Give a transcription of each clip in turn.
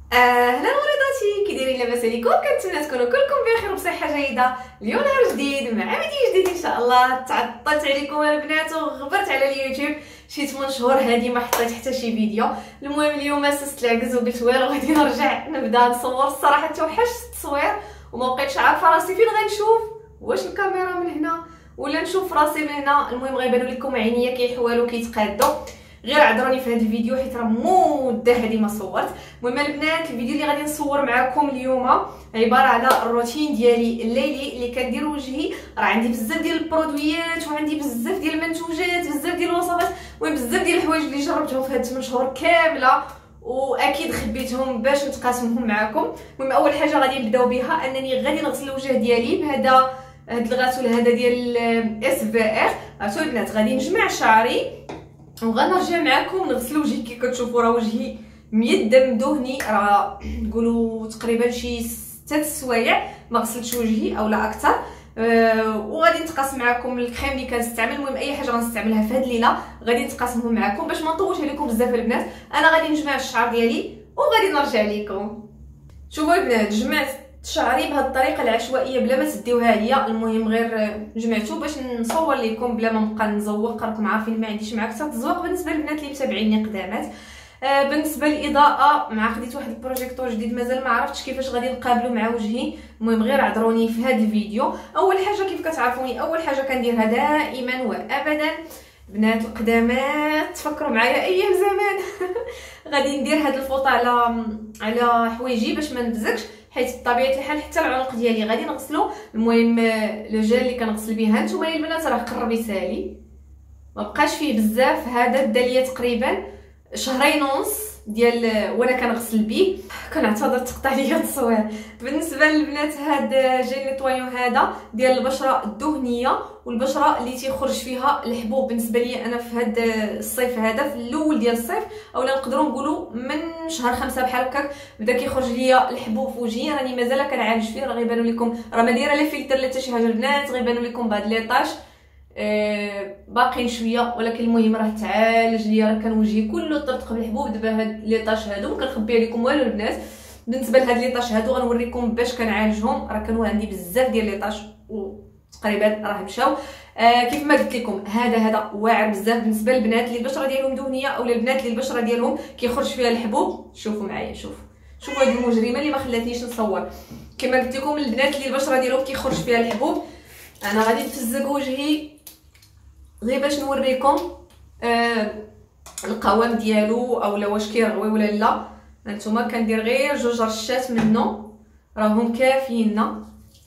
اهلا مريضاتي، كي دايرين؟ لاباس عليكم؟ كنتمنى تكونوا كلكم بخير وبصحه جيده. اليوم نهار جديد مع فيديو جديد ان شاء الله. تعطلت عليكم البنات وغبرت على اليوتيوب شي 8 شهور هادي ما حطيت حتى شي فيديو. المهم اليوم سست العكز وقلت والو غادي نرجع نبدا نصور. الصراحه توحشت التصوير وما بقيتش عارفه راسي فين غنشوف، واش الكاميرا من هنا ولا نشوف راسي من هنا. المهم غيبانوا لكم عينيا كيحوالوا كيتقادوا، غير عذروني في هذا الفيديو حيت راه مده هذه ما صورت. المهم البنات الفيديو اللي غادي نصور معكم اليوم عباره على الروتين ديالي الليلي اللي كندير وجهي. راه عندي بزاف ديال البرودويات وعندي بزاف ديال المنتوجات، بزاف ديال الوصفات، المهم بزاف ديال الحوايج اللي جربتهم في هاد 8 شهور كامله واكيد خبيتهم باش نتقاسمهم معكم. المهم اول حاجه غادي نبداو بها انني غادي نغسل الوجه ديالي بهذا الغسول هذا ديال اس في ار. عرفتوا البنات غادي نجمع شعري وغنرجع معكم نغسل وجهي. كي كتشوفوا راه وجهي ميدم دهني، راه نقولوا تقريبا شي 6 سوايع ما غسلتش وجهي او لا اكثر. وغادي نتقاسم معكم الكريم اللي كنستعمل. المهم اي حاجه غنستعملها في هذه الليله غادي نتقاسمهم معكم باش ما نطولش عليكم بزاف البنات. انا غادي نجمع الشعر ديالي وغادي نرجع لكم. شوفوا البنات جمعت شعري بهذه الطريقه العشوائيه بلا ما تديوها ليا. المهم غير جمعته باش نصور لكم بلا ما نبقى نزوق. راكم عارفين ما عنديش معاك حتى التزويق بالنسبه للبنات اللي متابعيني قدامات. بالنسبه للاضاءه مع خديت واحد البروجيكتور جديد مازال ما عرفتش كيفاش غادي نقابلو مع وجهي. المهم غير عذروني في هذا الفيديو. اول حاجه كيف كتعرفوني اول حاجه كنديرها دائما وابدا بنات القدامات، تفكروا معايا ايام زمان غادي ندير هاد الفوطه على حوايجي باش ما نبزكش، حيت بطبيعه الحال حتى العنق ديالي غادي نغسلو. المهم لو جيل اللي كنغسل بيه نتوما البنات راه قرب يسالي، ما بقاش فيه بزاف. هذا الداليه تقريبا شهرين ونص ديال وانا كنغسل بيه. كنعتذر تقطع ليا التصوير. بالنسبه للبنات هذا جيل نيطويون هذا ديال البشره الدهنيه والبشره اللي تيخرج فيها الحبوب. بالنسبه لي انا في هذا الصيف هذا في الاول ديال الصيف اولا نقدروا نقولوا من شهر 5 بحال هكاك بدا كيخرج ليا الحبوب في وجهي. راني مازال كنعالج فيه، راه غيبانوا لكم راه ما دايره لا فلتر لا حتى شي حاجه البنات. غيبانوا لكم بعض ليطاج باقيين شويه، ولكن المهم راه تعالج ليا. راه كان وجهي كله طرطق بالحبوب. دابا هاد ليطاج هادو ما كنخبي عليكم والو البنات. بالنسبه لهاد ليطاج هادو غنوريكم باش كنعالجهم. راه كانوا عندي بزاف ديال ليطاج وتقريبا راه مشاو. كيف ما قلت لكم هذا واعر بزاف بالنسبه للبنات اللي البشره ديالهم دهنيه او البنات اللي البشره ديالهم كيخرج فيها الحبوب. شوفوا معايا، شوفوا هاد المجرمه اللي ما خلاتنيش نصور. كما قلت لكم البنات اللي البشره ديالهم كيخرج فيها الحبوب انا غادي نفزق وجهي غير باش نوريكم القوام ديالو اولا واش كيرغوي ولا لا. هانتوما كندير غير 2 رشات منه راهم كافيين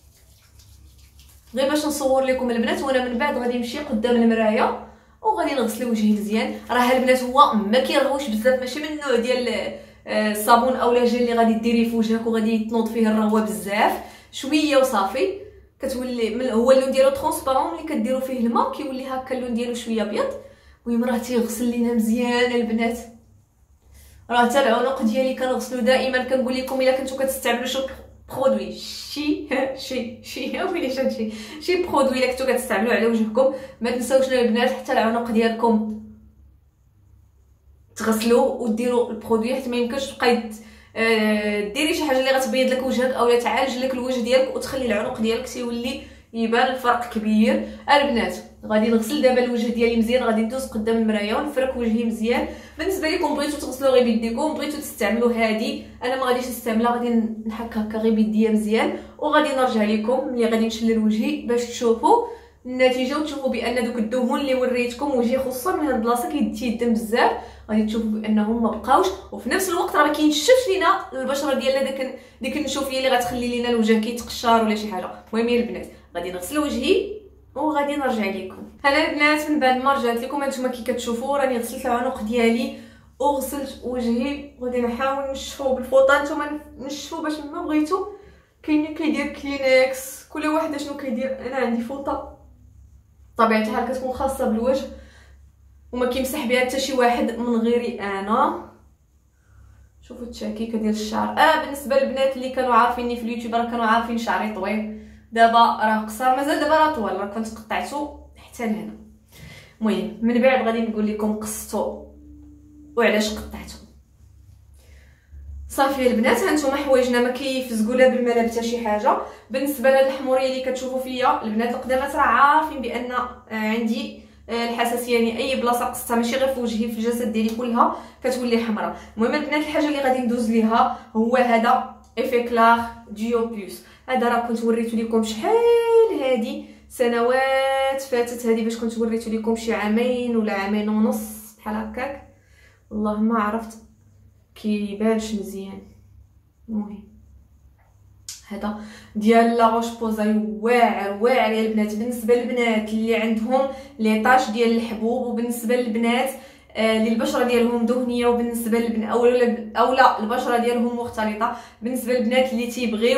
غير باش نصور لكم البنات. وانا من بعد غادي نمشي قدام المرايه وغادي نغسل وجهي مزيان. راه البنات هو ما كيرغوش بزاف، ماشي من النوع ديال الصابون اولا جيل اللي غادي ديريه في وجهك وغادي تنوض فيه الرغوه بزاف. شويه وصافي كتولي هو اللون ديالو ترونسبارون. ملي كديروا فيه الماء كيولي هكا اللون ديالو شويه ابيض. المهم راه تيغسل لينا مزيان البنات. راه حتى العنق ديالي كنغسلو دائما. كنقول لكم الا كنتو كتستعملوا شي برودوي شي ويلي شي برودوي الا كنتو كتستعملوه على وجهكم ما تنساوش البنات حتى العنق ديالكم تغسلوه وديروا البرودوي، حيت ما يمكنش تبقاي ديري شي حاجه اللي غتبيض لك وجهك اولا تعالج لك الوجه ديالك وتخلي العنق ديالك تيولي يبان الفرق كبير. البنات غادي نغسل دابا الوجه ديالي مزيان. غادي ندوز قدام المرايه ونفرك وجهي مزيان. بالنسبه لكم بغيتو تغسلوا غير بيديكم، بغيتو تستعملوا هادي انا ما غاديش نستعملها. غادي نحك هكا غير بيديا مزيان وغادي نرجع لكم ملي غادي نشلل وجهي باش تشوفوا النتيجه وتشوفوا بان دوك الدهون اللي وريتكم وجهي خصوصا من هاد البلاصه كيدم بزاف غادي تشوفوا بانهم ما بقاوش. وفي نفس الوقت راه ما كينشفش لينا البشره ديالنا ديك النشوفيه اللي غتخلي لينا الوجه كيتقشر ولا شي حاجه. المهم يا البنات غادي نغسل وجهي وغادي نرجع لكم. هلا البنات من بعد ما رجعت لكم هانتوما كي كتشوفوا راني غسلت العنق ديالي وغسلت وجهي. غادي نحاول نشفو بالفوطه. نتوما نشفو باش ما بغيتو. كاين اللي كيدير كلينكس، كل واحد شنو كيدير. انا عندي فوطه طبيعه الحال كتكون خاصه بالوجه وما كيمسح بها حتى شي واحد من غيري انا. شوفوا التشاكيكه ديال الشعر. بالنسبه للبنات اللي كانوا عارفيني في اليوتيوب راه كانوا عارفين شعري طويل. دابا راه قصر، مازال دابا راه طوال، راه كنت قطعته حتى لهنا. المهم من بعد غادي نقول لكم قصته وعلاش قطعته. صافي البنات، هانتوما حوايجنا ما كيفزقوا لا بالماء لا حتى شي حاجه. بالنسبه لهاد الحموريه اللي كتشوفوا فيا البنات القدامات راه عارفين بان عندي الحساسيه، يعني اي بلاصه قصتها ماشي غير في وجهي، في الجسد ديالي كلها كتولي حمراء. المهم البنات الحاجه اللي غادي ندوز ليها هو هذا افيكلار ديو بلس. هذا راه كنت وريتو لكم شحال هادي سنوات فاتت هادي، باش كنت وريتو لكم شي عامين ولا عامين ونص بحال هكاك، والله ما عرفت كيبانش مزيان. المهم هذا ديال لا روش بوزاي واعر واعر يا البنات. بالنسبه للبنات اللي عندهم لي طاش ديال الحبوب، وبالنسبه للبنات اللي البشره ديالهم دهنيه، وبالنسبه للبنات اولا البشره ديالهم مختلطه، بالنسبه للبنات اللي تيبغيو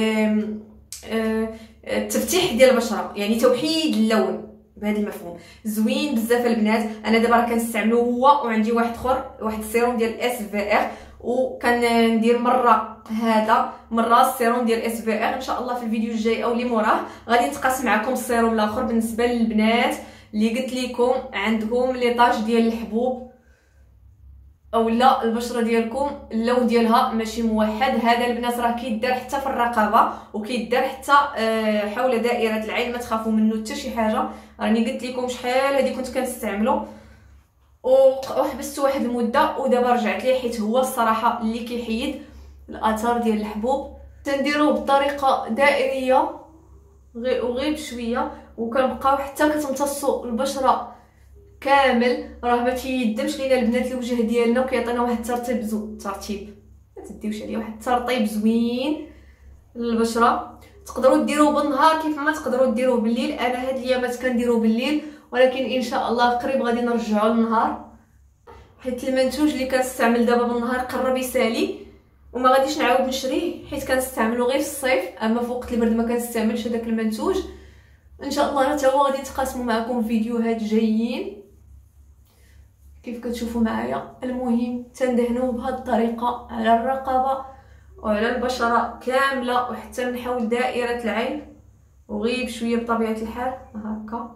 التفتيح ديال البشره، يعني توحيد اللون بهذا المفهوم، زوين بزاف البنات. انا دابا راه كنستعملو هو، وعندي واحد اخر، واحد السيروم ديال اس في ار، وكندير مره هذا مره السيروم ديال اس في ار. ان شاء الله في الفيديو الجاي او اللي موراه غادي نتقاسم معكم السيروم الاخر بالنسبه للبنات اللي قلت لكم عندهم لي طاج ديال الحبوب اولا البشره ديالكم اللون ديالها ماشي موحد. هذا البنات راه كيدار حتى في الرقبه، وكيدار حتى حول دائره العين، ما تخافوا منه حتى شي حاجه. راني قلت لكم شحال هذه كنت كنستعملو وحبست واحد المده، ودابا رجعت ليه حيت هو الصراحه اللي كيحيد الاثار ديال الحبوب. تنديروه بطريقه دائريه وغير بشويه، وكنبقاو حتى كتمتصوا البشره كامل. راه ما تيدمش لينا البنات الوجه ديالنا، وكيعطينا واحد الترطيب ما تديوش عليه، واحد الترطيب زوين للبشره. تقدروا ديروه بالنهار كيف ما تقدروا ديروه بالليل. انا هاد الايامات كنديروه بالليل، ولكن ان شاء الله قريب غادي نرجعوا للنهار، حيت المنتوج اللي كنستعمل دابا بالنهار قرب يسالي، وما غاديش نعاود نشريه حيت كنستعملو غير في الصيف. اما في وقت البرد ما كنستعملش هذاك المنتوج. ان شاء الله حتى هو غادي نتقاسموا معكم فيديوهات جايين كيف كتشوفوا معايا. المهم تندهنوه بهذه الطريقه على الرقبه وعلى البشره كامله، وحتى من حول دائره العين، وغير بشويه بطبيعه الحال هكا.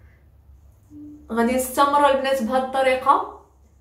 غادي نستمر البنات بهذه الطريقه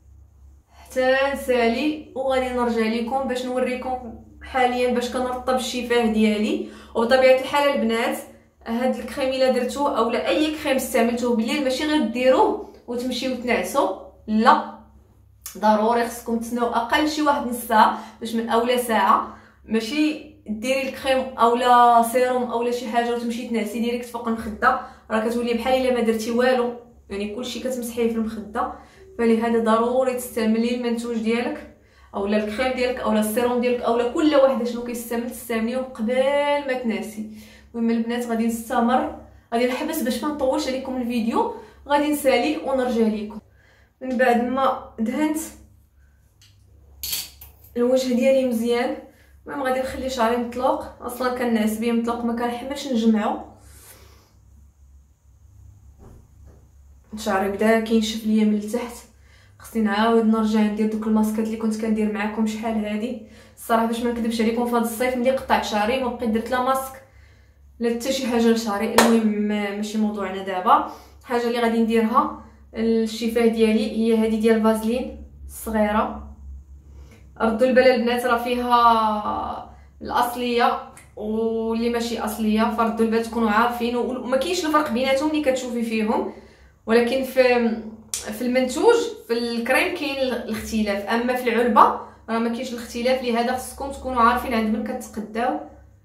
حتى نسالي، وغادي نرجع لكم باش نوريكم حاليا باش كنرطب الشفاه ديالي. وبطبيعه الحال البنات هاد الكريم الا درتوه اولا اي كريم استعملتوه بالليل ماشي غير ديروه وتمشيو تنعسوا، لا ضروري خصكم تسناو اقل شي واحد نص ساعه باش من اولا ساعه. ماشي ديري الكريم اولا سيروم اولا شي حاجه وتمشي تنعسي ديريكت فوق المخده، راه كتولي بحال الا ما درتي والو، يعني كلشي كتمسحيه في المخده. فلهذا ضروري تستعملي المنتوج ديالك اولا الكريم ديالك اولا السيروم ديالك اولا كل واحده شنو كيستعمل تستعمليه قبل ما تنعسي. المهم البنات غادي نستمر، غادي نحبس باش ما نطولش عليكم الفيديو، غادي نسالي ونرجع لكم. من بعد ما دهنت الوجه ديالي مزيان، المهم غادي نخلي شعري مطلوق، اصلا كنعس بيه مطلوق ما كنحملش نجمعو. شعري بدا كينشف ليا من التحت، خصني نعاود نرجع ندير دوك الماسكات اللي كنت كندير معكم شحال هادي. الصراحه باش ما نكذبش عليكم في هذا الصيف ملي قطعت شعري ما بقيت درت لا ماسك لا حتى شي حاجه لشعري. المهم ماشي موضوعنا دابا. الحاجه اللي غادي نديرها الشفاه ديالي هي هذه ديال فازلين الصغيره. ردوا البال البنات راه فيها الاصليه واللي ماشي اصليه، فردوا البال تكونوا عارفين، وما كاينش الفرق بيناتهم اللي كتشوفي فيهم، ولكن في المنتوج في الكريم كاين الاختلاف. اما في العلبه راه ما كاينش الاختلاف، لهذا خصكم تكونوا عارفين عند من كتقداو.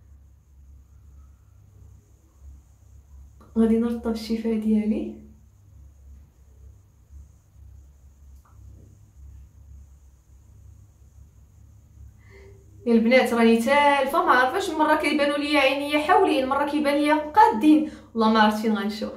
غادي نرطب الشفاه ديالي. يا البنات راني تالفه ما عارفاش، مره كيبانوا لي عينيا حاولين، مره كيبان لي قادين، والله ما عرفت فين غنشوف.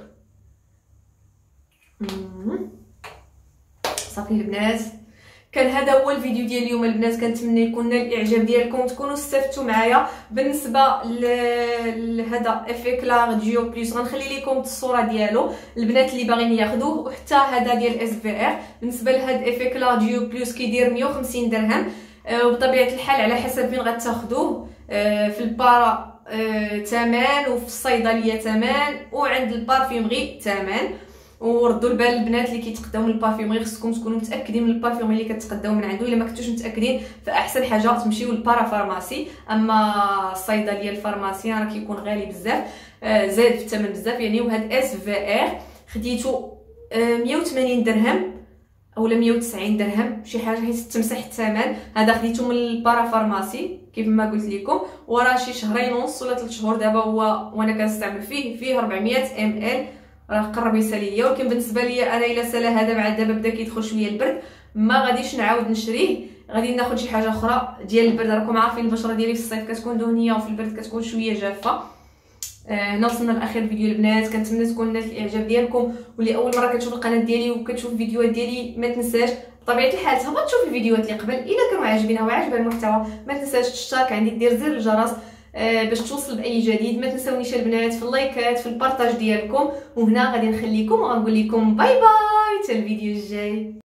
صافي البنات كان هذا هو الفيديو ديال اليوم البنات. كنتمنى يكون نال الاعجاب ديالكم، تكونوا استفدتوا معايا. بالنسبه لهذا افيكلار ديو بلس غنخلي لكم الصوره ديالو البنات اللي باغيين ياخذوه، وحتى هذا ديال اس في ار. بالنسبه لهذا افيكلار ديو بلس كيدير 150 درهم، وبطبيعه الحال على حسب فين غتاخذوه. في البارا ثمن، وفي الصيدليه ثمن، وعند البارفيمغي ثمن. وردوا البال البنات اللي كيتقداو من البارفيومري، خصكم تكونوا متاكدين من البارفيومري اللي كتقداو من عنده. الا ما كنتوش متاكدين فاحسن حاجه تمشيو للبارا فارماسي، اما الصيدليه الفارماسيان راه كيكون غالي بزاف، زاد في الثمن بزاف يعني. وهاد اس في ار خديتو 180 درهم اولا 190 درهم شي حاجه، حيت تمسح الثمن. هذا خديته من البارا فارماسي كيف ما قلت لكم، وراه شي شهرين ونص ولا 3 شهور دابا هو وانا كنستعمل فيه 400 مل، راه قرب يسالي ليا. ولكن بالنسبه لي انا الا سالا هذا مع دابا بدا كيدخل شويه البرد ما غاديش نعاود نشريه، غادي ناخذ شي حاجه اخرى ديال البرد. راكم عارفين البشره ديالي في الصيف كتكون دهنيه وفي البرد كتكون شويه جافه. هنا وصلنا لاخر فيديو البنات، كنتمنى تكون نالت الاعجاب ديالكم. واللي اول مره كتشوف القناه ديالي وكتشوف الفيديوهات ديالي ما تنساش بطبيعه الحال تهبط تشوف الفيديوهات اللي قبل. الا كانوا عاجبينها وعاجبها المحتوى ما تنساش تشترك عندك، دير زر الجرس باش توصل باي جديد. ما تنساونيش البنات في اللايكات في البارطاج ديالكم. وهنا غادي نخليكم وغنقول لكم باي باي حتى الفيديو الجاي.